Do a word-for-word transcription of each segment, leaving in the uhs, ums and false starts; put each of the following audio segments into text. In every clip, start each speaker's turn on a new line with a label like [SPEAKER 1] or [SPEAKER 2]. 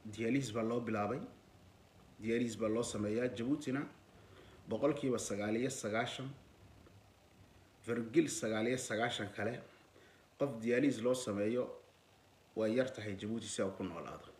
[SPEAKER 1] دياليز بالله بلابي دياليز بالله سمايا جبوتنا بقول كي بسقالية سقاشم فرقل سقالية سقاشم كله قف دياليز لو سمايا ويرتاح جبوتي ساو كون ولا هذا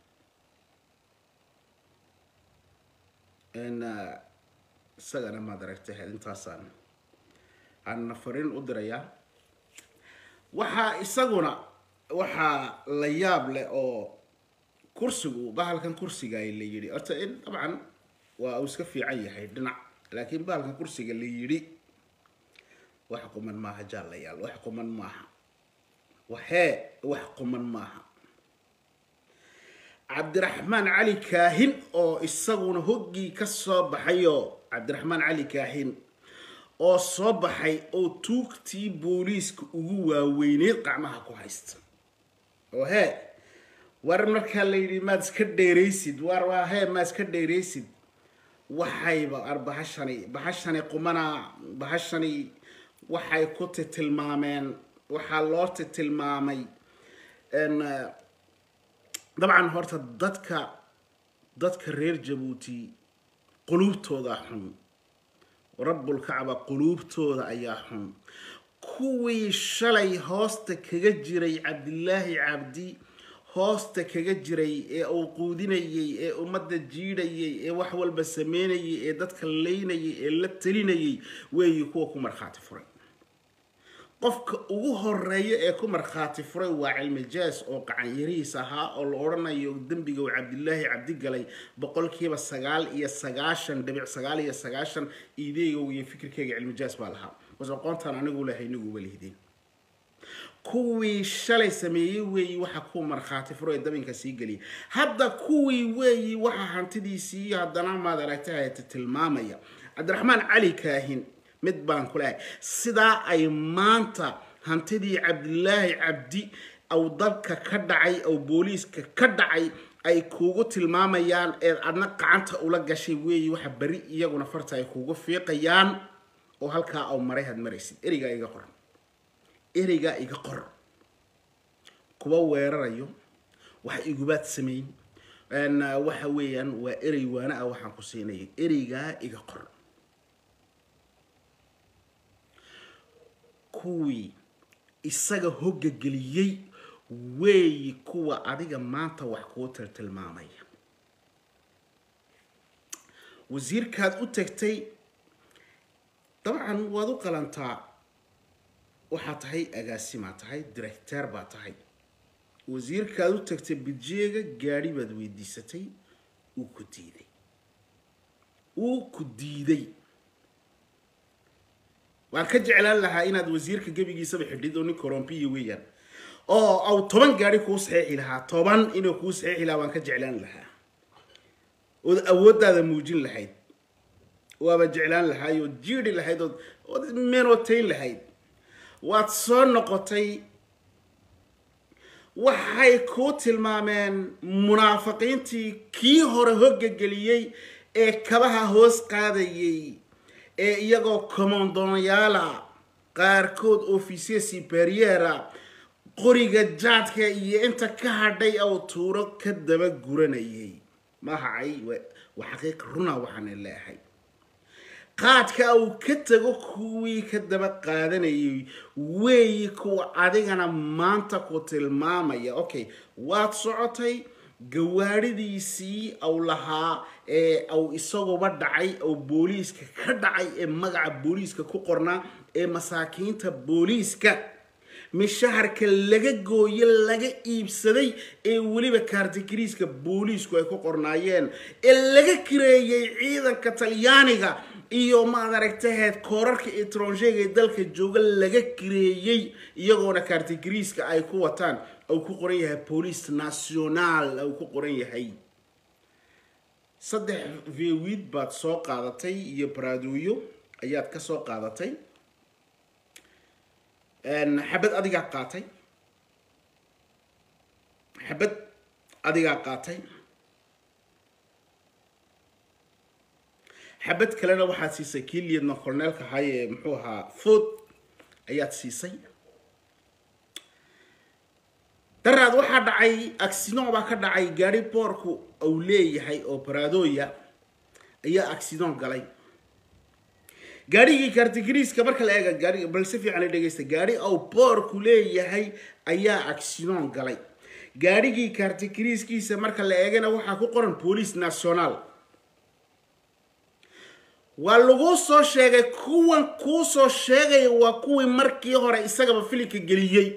[SPEAKER 1] إن سجنا ما دركته أنت صان عن نفرين أدريا وح سجنا وح لياب له أو كرسي بحال كان كرسي جاي اللي يري أرتين طبعا وأوسك في عي حيدنا لكن بحال كان كرسي اللي يري وحكم من ما هجال ليال وحكم من ما وحى وحكم من ما عبد الرحمن علي كاهن أو السجون هجي كسب حيو عبد الرحمن علي كاهن أو صباحي أو توكتي بوليسك وهو وينير قعمها كويست وهاي ورمك اللي ما تكدي ريسيد وراها ما تكدي ريسيد وحي بأربع شني بحشني قمنا بحشني وحي كتة المامين وحلوت المامي إن طبعا هرت ضدك ضدك رير جبوتي قلوبته ذاحن ورب الكعبة قلوبته ذا أياحن كوي شلي هاست كجري عبد الله عبدي هاست كجري أو قوديني أو مدة جيري أو وحول بسميني ضدك الليني اللتليني ويكوكو مرخات فري قفك ugu horeeyo ee ku marxaati furay waa cilmi jaas oo qacan yariis aha oo la oranayo dambiga uu Cabdullaahi Cabdi galay boqolkiiba sagaal iyo sagaashan dhibic sagaal iyo sagaashan ideeyga iyo fikirkayga cilmi jaas baa lahaa waxa qoontan anigu leehaynigu walihdin kuwii shalay sameeyay weey waxa ku marxaati furay dabinka sii gali hadda kuwii weey waxa hantidiisii hadana maad aragtay tilmaamaya Cabdiraxmaan Cali Kaahin mid baan ku leeyahay sida ay maanta hantidii Cabdullaahi Cabdi aw dalka ka dhacay aw booliiska ka dhacay ay kuugu tilmaamayaan ee adna qacanta ula gashay weey waxa bari iyaguna farta ay kuugu fiiqayaan oo halka aw maray had maraysid eriga iga qor eriga iga qor kuwa weerarayo wax igubaad sameeyay aan waxa weeyaan waa eri waana waxaan ku siinay eriga iga qor kuwii isaga hogga galiyay way kuwa adiga maanta wax ku tilmaamaya wasiirkaad u tagtay dabcan waad u qalantaa waxa tahay agaasima tahay director ba tahay wasiirkaad u tagtay bijeega gaari baad weydiisatay uu ku diiday uu ku diiday waan ka jeclaan lahaa inaad wasiirka gabigiisa xidhid oo nin korompiye weeyaan oo aw toban gaari ku saxiixi lahaa toban inuu ku saxiixi lahaa waan ka jeclaan lahaa oo awoodaada muujin lahayd waaba jeclaan lahaa iyo jiiri lahayd oo menotain lahayd waad soo noqotay waxay ku tilmaameen munaafiqiintii kii hore hogga galiyay ee kabaha hoos qaadayay ee iyagoo komandoonyaala qaarkood ofisiye superiora qoriga jaadka iyo inta ka hadhay oo tuuro ka daba guranayay ma haay waa xaqiiq runa waxaan leeyahay qaadka uu ka tago kuwii ka daba qaadanayay way ku adigana maanta ku tilmaamaya okay waad socotay gawaaridiisii aw lahaa ee aw isagoo dhacay oo booliiska ka dhacay ee magaca booliiska ku qornaa ee masaakiinta booliiska mishaharka laga gooyay laga iibsaday ee waliba kaartikiriiska booliisku ay ku qornaayeen ee laga kireeyay ciidanka Talyaaniga iyo ma aragtayd koorarka etronjeega ee dalka jooga laga kireeyay iyagoona kaartikiriiska ay ku wataan أو كقرية بوليس ناسيونال أو كقرية هاي صدق في ويد بعد سوق عادتي يبرادويو أيات كسوق عادتي أن حبت أديك قاتي حبت أديك قاتي حبت كلنا واحد سيسي كيلي نقولنا لك هاي محوها فود أيات سيسي daraad waxaa dhacay accident baa ka dhacay gaari boorku uu leeyahay oo Pradoya ayaa accident galay gaarigii kartigriiska marka la eego gaari balse fiican ay dhageysta gaari oo boorku leeyahay ayaa accident galay gaarigii kartigriiskiisa marka la eegana waxa ku qoran police national waa lagu soo sheegay kuwan ku soo sheegay waa kuwii markii hore isagaba filinka galiyay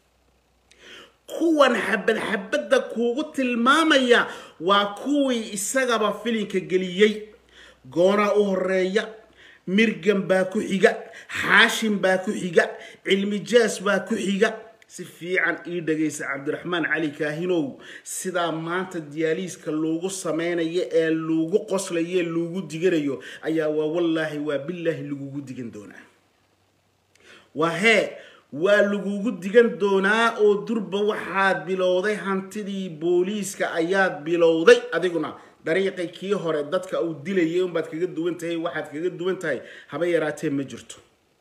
[SPEAKER 1] kuwan xabad xabada kuugu tilmaamaya waa kuwii isagaba filinka galiyay goona u horeeya mirgan baa ku xiga xaashim baa ku xiga cilmi jaas baa ku xiga si fiican ii dhageysa Cabdiraxmaan Cali Kaahinow sida maanta diyaaliiska loogu sameeynay ee loogu qoslayo loogu digarayo ayaa waa wallahi waa billahi loogu digan doonaa waa hee waa lagugu digan doonaa oo durba waxaad bilowday hantidii booliiska ayaad bilowday adiguna dariiqay kii hore dadka uu dilayay un baad kaga duwan tahay waxaad kaga duwan tahay haba yaraatee ma jirto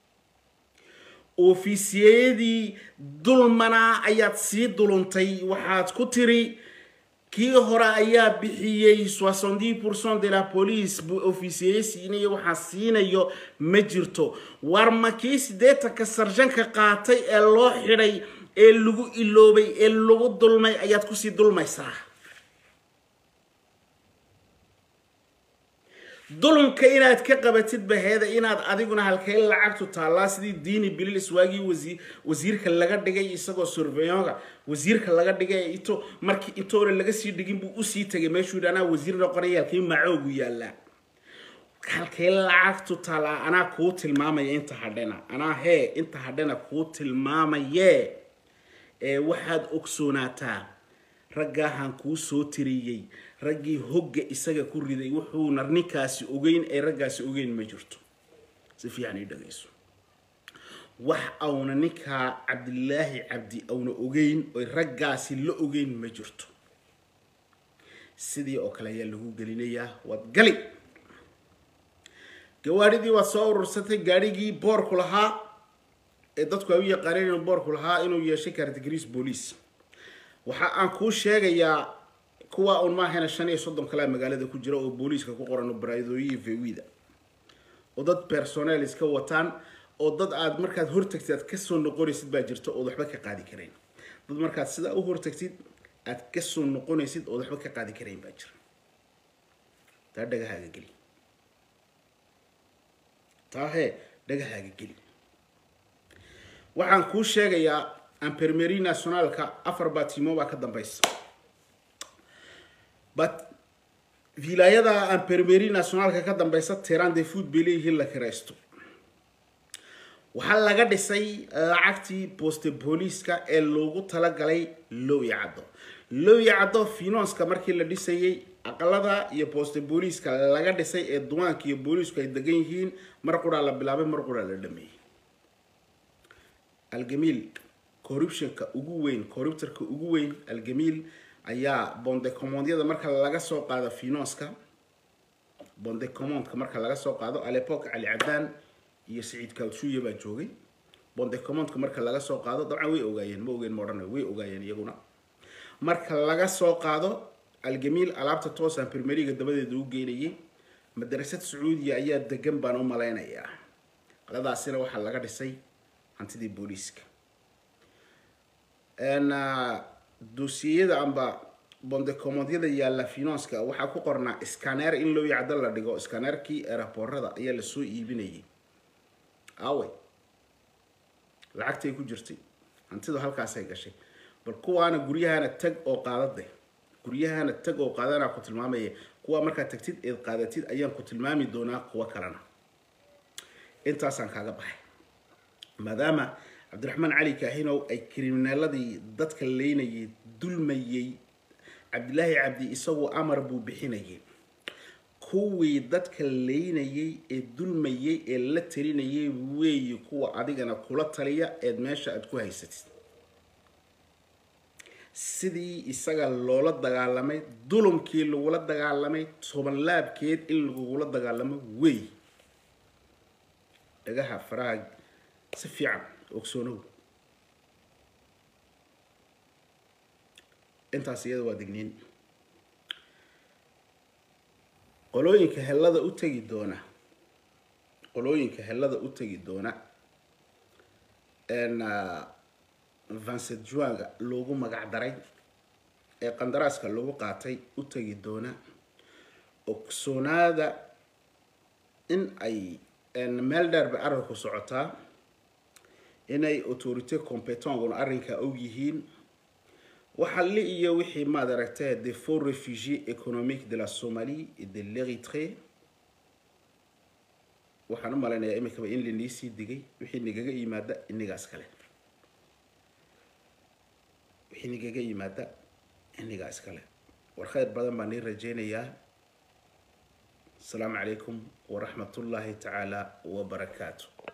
[SPEAKER 1] ofisiyadii dulmana ayaad sii duluntay waxaad ku tiri kii hore ayaa bixiyay soixante-dix pour cent de la police bu officier siinayo waxa siinayo ma jirto war ma kii sideetanka sarjanka qaatay ee loo xiray ee lagu iloobay ee lagu dulmay ayaad ku sii dulmaysaa dulunka inaad ka qabatid baheeda inaad adiguna halkay lacagtu taala sidii diini bilil iswaagi wasiir wasiirka laga dhigay isagoo surveillance wasiirka laga dhigay ito markii intoore laga sii dhigin buu u sii tagay meeshuu dhana wasiir noqonay halkay macoogu yaala halkay lacagtu taala ana ku tilmaamay inta hadhana ana he inta hadhana ku tilmaamaye ee waxaad ogsoonataa raggahan ku soo tiriyay ragii hogga isaga ku riday wuxuu narninkaasi ogeyn ee raggaasi ogeyn ma jirto si fiican ii dhageyso wax awna ninka Cabdillaahi Cabdi awna ogeyn oo raggaasi la ogeyn ma jirto sidii oo kale ayaa lagu gelinayaa wad gali gawaaridii waa soo urursatay gaarigii boorku lahaa ee dadku ay u yaqaaneen inuu boorku lahaa inuu yeeshay categories police waxa aan ku sheegayaa kuwa on ma hena shan iyo soddon kala magaalada ku jira oo booliiska ku qoran Pradoya Vewida oo dad personnel iska wataan oo dad aad markaad hortagtid aad ka soo noqonaysid baa jirto oo waxba ka qaadi kareen dad markaad sida u hortagtid aad ka soo noqonaysid oo waxba ka qaadi kareen baa jira taa dhagahaaga gali taa he dhagahaaga gali waxaan ku sheegayaa Infirmerie Nationalka afar baatimo baa ka dambaysa but wilaayada Infirmerie Nationalka ka dambaysa Terrain de foot beleeyihiin la kiraysto waxaa laga dhisay lacagtii poste police-ka ee loogu talagalay Loowi Caddo Loowi Caddo finance-ka markii la dhisayay aqalada iyo poste police-ka laga dhisay ee duwaanka iyo booliisku ay degan yihiin mar qura la bilaabay mar qura la dhameeyay Algamil corruption-ka ugu weyn corruptor-ka ugu weyn Algamil ayaa bonde commandiyada marka laga soo qaado finance-ka bonde command-ka marka laga soo qaado à l'époque Ali Adan iyo Saïd Kalshuye baa joogay bonde command-ka marka laga soo qaado dabcan way ogaayeen ma ogeen moodhan way ogaayeen iyaguna marka laga soo qaado Algamil alaabta toos infirmeriga dabadeeda u geeyay madrasad Sacuudiya ayaa degan baan u maleynayaa qaladaasina waxa laga dhisay hantidii booliiska ana dossier amba bonde commandiyada yaala finance-ka waxa ku qornaa scanner in loo yacdo la dhigo scannerkii airportada ayaa la soo iibinayay away lacagtay ku jirtay hantidu halkaas ay gashay bal kuwaana guryahana tag oo qaadade guryahana tag oo qaadana ku tilmaamay kuwa marka tagtid ee qaadatid ayaan ku tilmaami doonaa kuwa kalena intaasan kaaga baxay maadaama Cabdiraxmaan Cali Kaahinow ay kriminaaladii dadka leynayay dulmayay Cabdillaahi Cabdi isagoo amar buu bixinayay kuwii dadka leynayay ee dulmayay ee la talinayay weey kuwa adigana kula taliya ee meesha aad ku haysatid sidii isaga loola dagaalamay dulumkii lagula dagaalamay toban laabkeed in lagula dagaalamo weey dhagaha faraag si fiican ogsoonow intaas iyada waa digniin. qolooyinka helada u tagi doona qolooyinka helada u tagi doona en Vincent Juanga loogu magac daray ee qandaraaska lagu qaatay u tagi doona ogsoonaada in ay en meel dheer ba arinku socotaa inay autorité compétent arrinka og yihiin waxa li iyo wixii maad aragtay des faux réfugiés économiques de la Somalie et de l'Érythrée waxaan u maleynayaa imika in la niisii digay wixii nigaga yimaada inigaas kale wixii nigaga yimaada inigaas kale war khayr badan baan i rajeynayaa. السلام عليكم ورحمة الله تعالى وبركاته.